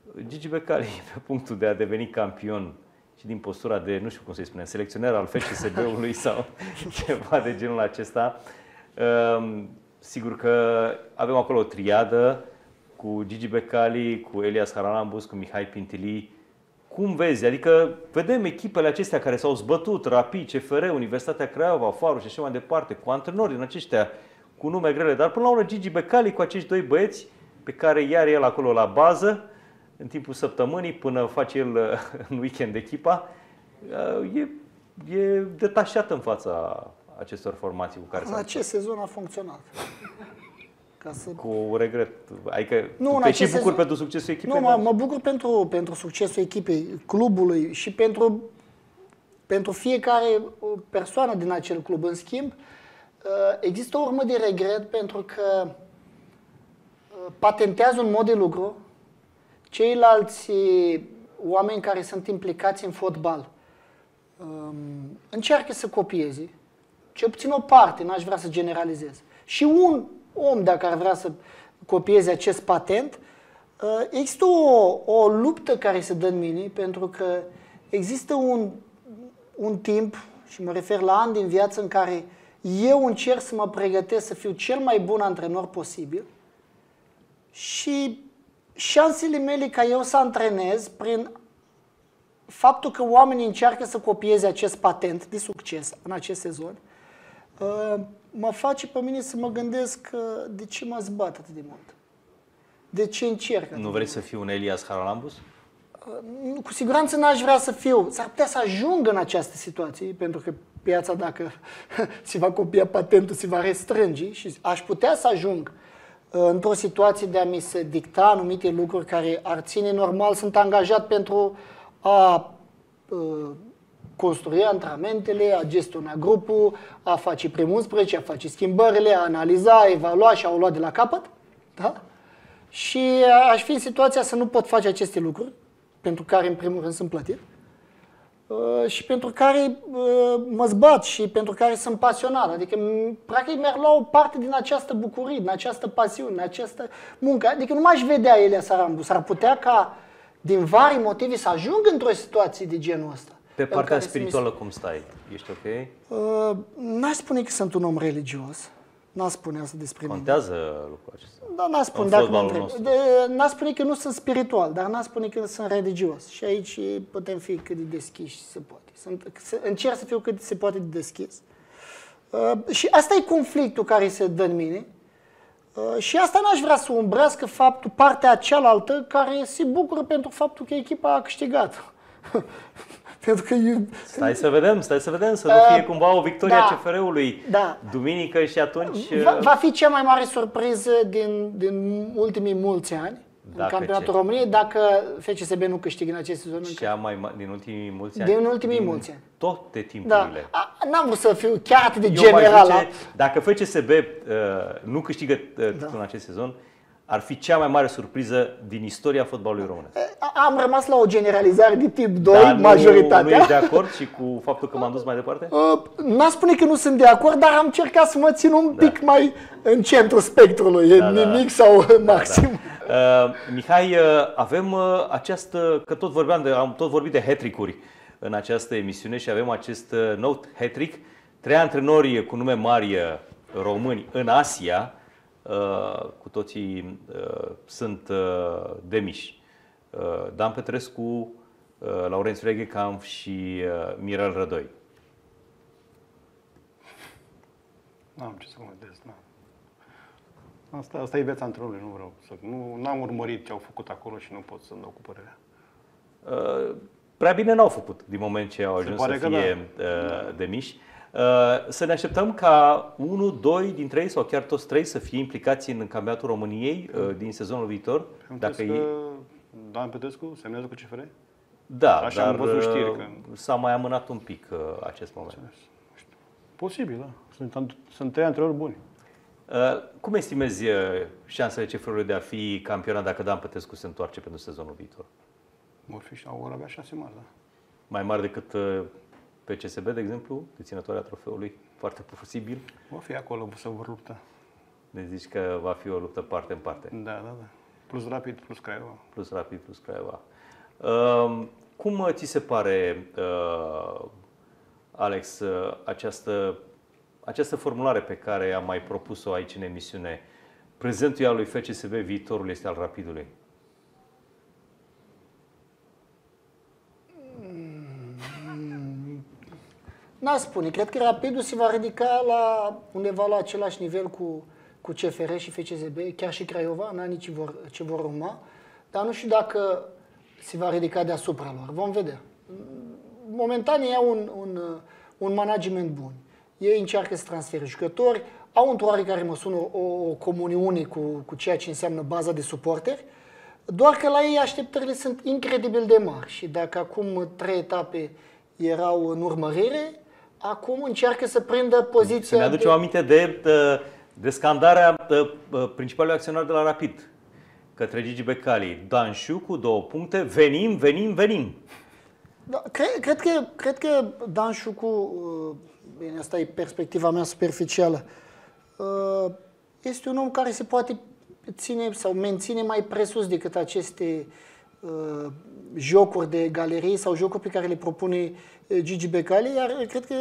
Gigi Becali e pe punctul de a deveni campion și din postura de, nu știu cum să-i spunem, selecționer al FCSB-ului sau ceva de genul acesta. Sigur că avem acolo o triadă cu Gigi Becali, cu Elias Haralambous, cu Mihai Pintili. Cum vezi? Adică vedem echipele acestea care s-au zbătut, Rapid, CFR, Universitatea Craiova, Faru și așa mai departe, cu antrenori din aceștia cu nume grele, dar până la urmă Gigi Becali cu acești doi băieți pe care iar el acolo la bază, în timpul săptămânii, până face el în weekend echipa, e detașat în fața acestor formații cu care în acest sezon a funcționat. Cu regret. Adică nu, te și bucuri pentru succesul echipei? Nu, mă bucur pentru succesul echipei, clubului și pentru fiecare persoană din acel club. În schimb, există o urmă de regret pentru că patentează un mod de lucru. Ceilalți oameni care sunt implicați în fotbal încearcă să copieze, cel puțin o parte, n-aș vrea să generalizez. Și un om, dacă ar vrea să copieze acest patent, există o luptă care se dă în mine, pentru că există un timp, și mă refer la ani din viață, în care eu încerc să mă pregătesc să fiu cel mai bun antrenor posibil și șansele mele ca eu să antrenez prin faptul că oamenii încearcă să copieze acest patent de succes în acest sezon, mă face pe mine să mă gândesc de ce mă zbat atât de mult. De ce încerc? Nu vrei să fii un Elias Haralambous? Cu siguranță n-aș vrea să fiu. S-ar putea să ajung în această situație, pentru că piața, dacă se va copia patentul, se va restrânge și aș putea să ajung într-o situație de a mi se dicta anumite lucruri care ar ține normal. Sunt angajat pentru a construi antrenamentele, a gestiona grupul, a face primul 11, a face schimbările, a analiza, a evalua și a o lua de la capăt. Da? Și aș fi în situația să nu pot face aceste lucruri, pentru care în primul rând sunt plătit, și pentru care mă zbat și pentru care sunt pasionat. Adică, practic, mi-ar lua o parte din această bucurie, din această pasiune, din această muncă. Adică nu m-aș vedea Elias Haralambous. S-ar putea ca, din vari motive, să ajung într-o situație de genul ăsta. Pe partea spirituală cum stai? Ești ok? N-aș spune că sunt un om religios. N-aș spune asta despre mine. Contează lucrul acesta? Da, n-aș spune, n-aș spune că nu sunt spiritual, dar n-aș spune că sunt religios. Și aici putem fi cât de deschiși se poate. Încerc să fiu cât se poate de deschis. Și asta e conflictul care se dă în mine. Și asta n-aș vrea să umbrească faptul, partea cealaltă, care se bucură pentru faptul că echipa a câștigat. Pentru că Stai să vedem, să nu fie cumva o victorie a CFR-ului duminică și atunci... Va fi cea mai mare surpriză din ultimii mulți ani în Campionatul României, dacă FCSB nu câștigă în acest sezon. Din ultimii mulți ani? Din ultimii mulți ani. Toate timpurile. Da. N-am vrut să fiu chiar atât de general. Dacă FCSB nu câștigă în acest sezon, ar fi cea mai mare surpriză din istoria fotbalului românesc. Am rămas la o generalizare de tip 2, majoritatea. Nu ești de acord și cu faptul că m-am dus mai departe? N-aș spune că nu sunt de acord, dar am încercat să mă țin un pic mai în centrul spectrului, nimic sau maxim. Mihai, avem această, că am tot vorbit de hat-trick-uri în această emisiune și avem acest nou hat-trick. 3 antrenori cu nume mari români în Asia, cu toții sunt demiși. Dan Petrescu, Laurențiu Reghekamp și Mirel Rădoi. N-am ce să mă gândesc. Asta e viața antrenorului, nu vreau să... N-am urmărit ce au făcut acolo și nu pot să-mi dau cu părerea. Prea bine n-au făcut din moment ce au ajuns să fie demiși. Să ne așteptăm ca 1, 2 dintre ei sau chiar toți 3 să fie implicați în campionatul României din sezonul viitor. Dacă Dan Petrescu semnează cu CFR? Da, așa dar am văzut știri că s-a mai amânat un pic acest moment. Posibil, da. Sunt 3 antrenori buni. Cum estimezi șansele CFR-ului de a fi campionat dacă Dan Petrescu se întoarce pentru sezonul viitor? Vor avea 6 mari, da. Mai mari decât PCSB, de exemplu, deținătoarea trofeului, foarte posibil. Va fi acolo să vor lupta. Deci zici că va fi o luptă parte în parte. Da. Plus Rapid, plus Craiova. Plus Rapid, plus Craiova. Cum ți se pare, Alex, această formulare pe care am mai propus-o aici în emisiune? Prezentul e al lui FCSB, viitorul este al Rapidului. N-aș spune. Cred că Rapidul se va ridica undeva la același nivel cu CFR și FCSB, chiar și Craiova, în anii ce vor urma. Dar nu știu dacă se va ridica deasupra lor. Vom vedea. Momentan ei au un management bun. Ei încearcă să transfere jucători, au într-o oarecare măsură o comuniune cu ceea ce înseamnă baza de suporteri, doar că la ei așteptările sunt incredibil de mari și dacă acum 3 etape erau în urmărire, acum încearcă să prindă poziția. Să ne aducem aminte de scandarea principalului acționar de la Rapid către Gigi Becali. Danșu cu 2 puncte, venim. Da, cred că Danșu bine, asta e perspectiva mea superficială, este un om care se poate ține sau menține mai presus decât aceste jocuri de galerie sau jocuri pe care le propune Gigi Becali, iar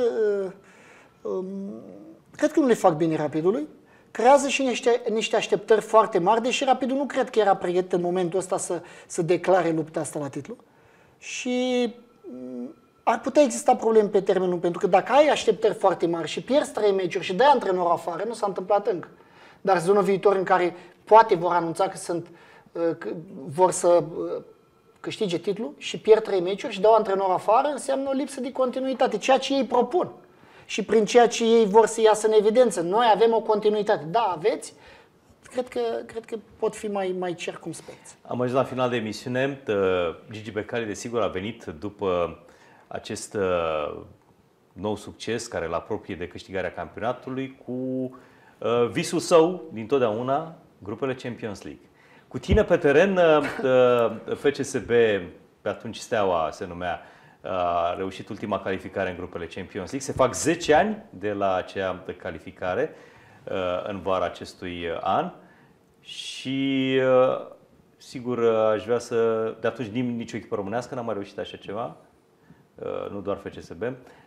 cred că nu le fac bine Rapidului. Creează și niște așteptări foarte mari, deși Rapidul nu cred că era pregătit în momentul ăsta să declare lupta asta la titlu. Și ar putea exista probleme pe termen lung, pentru că dacă ai așteptări foarte mari și pierzi 3 meciuri și dai antrenorul afară, nu s-a întâmplat încă. Dar sezonul viitor în care poate vor anunța că vor să câștige titlul și pierd 3 meciuri și dau antrenor afară, înseamnă o lipsă de continuitate, ceea ce ei propun. Și prin ceea ce ei vor să iasă în evidență. Noi avem o continuitate. Da, aveți. Cred că pot fi mai circumspecți. Am ajuns la final de emisiune. Gigi Becali, desigur, a venit după acest nou succes care îl apropie de câștigarea campionatului cu visul său dintotdeauna, grupele Champions League. Cu tine pe teren, FCSB, pe atunci Steaua se numea, a reușit ultima calificare în grupele Champions League. Se fac 10 ani de la acea calificare în vara acestui an și sigur aș vrea de atunci nicio echipă românească n-a mai reușit așa ceva, nu doar FCSB.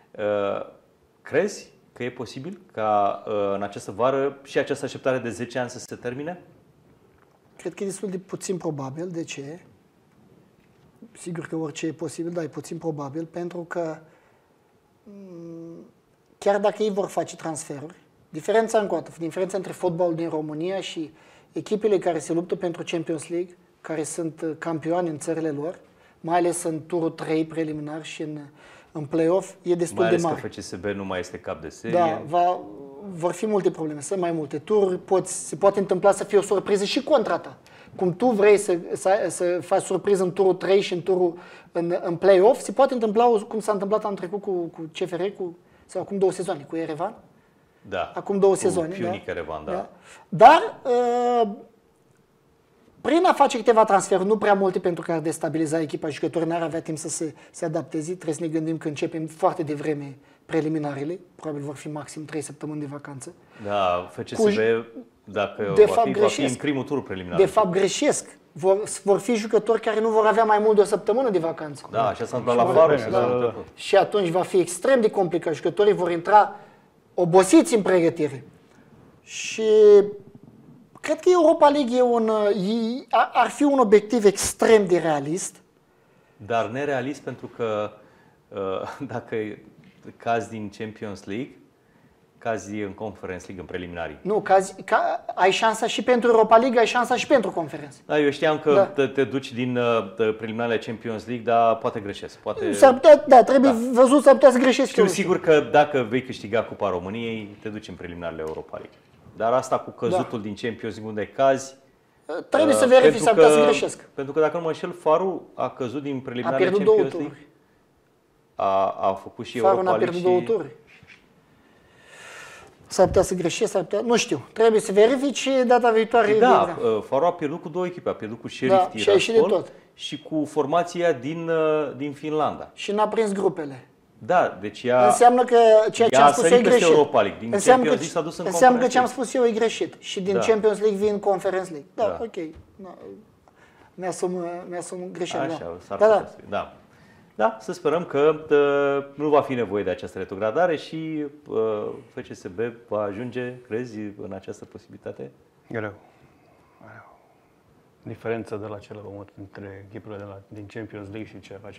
Crezi că e posibil ca în această vară și această așteptare de 10 ani să se termine? Cred că e destul de puțin probabil. De ce? Sigur că orice e posibil, dar e puțin probabil, pentru că chiar dacă ei vor face transferuri, diferența între fotbalul din România și echipele care se luptă pentru Champions League, care sunt campioani în țările lor, mai ales în turul 3 preliminar și în play-off, e destul de mare. Mai ales că FCSB nu mai este cap de serie. Da, vor fi multe probleme, sunt mai multe tururi, se poate întâmpla să fie o surpriză și contra ta. Cum tu vrei să faci surpriză în turul 3 și în play-off, se poate întâmpla cum s-a întâmplat anul trecut cu CFR, sau acum 2 sezoane, cu Erevan. Da. Acum 2 sezoane. Pionic Erevan, da. Dar prin a face câteva transferuri, nu prea multe pentru că ar destabiliza echipa, jucătorii n-ar avea timp să se adapteze. Trebuie să ne gândim că începem foarte devreme preliminarele, probabil vor fi maxim 3 săptămâni de vacanță. Da, FCSB, dacă va fi în primul tur preliminar. De fapt greșesc. Vor fi jucători care nu vor avea mai mult de o săptămână de vacanță. Da, așa s-a întâmplat la Vară. Și atunci va fi extrem de complicat. Jucătorii vor intra obosiți în pregătire. Și cred că Europa League ar fi un obiectiv extrem de realist. Dar nerealist pentru că dacă cazi din Champions League, cazi în Conference League, în preliminarii. Nu, ai șansa și pentru Europa League, ai șansa și pentru Conference. Da, eu știam că te duci din preliminarele Champions League, dar poate greșesc. Trebuie văzut, s-ar putea să greșesc. Știu sigur că dacă vei câștiga Cupa României, te duci în preliminarele Europa League. Dar asta cu căzutul din Champions League unde cazi, trebuie să verifici, s-ar putea să greșesc. Pentru că dacă nu mă înșel, Farul a căzut din preliminarele Champions League. A făcut și Europa League. Farul a pierdut 2 tururi. S-ar putea să greșesc, nu știu. Trebuie să verifici data viitoare. Da, Farul a pierdut cu 2 echipe. A pierdut cu Sheriff Tiraspol și cu formația din Finlanda. Și n-a prins grupele. Da, deci înseamnă că ceea ce am spus eu e greșit. Europa League. Din Champions League s-a dus în înseamnă că ce am spus eu e greșit. Și din Champions League vin Conference League. Da, ok. mi-asum greșeala. Așa, s-ar Da, putea da. să fie. Da. Da, să sperăm că nu va fi nevoie de această retrogradare și FCSB va ajunge, crezi, în această posibilitate? Greu. Diferența de la celălalt între echipurile din Champions League și ce face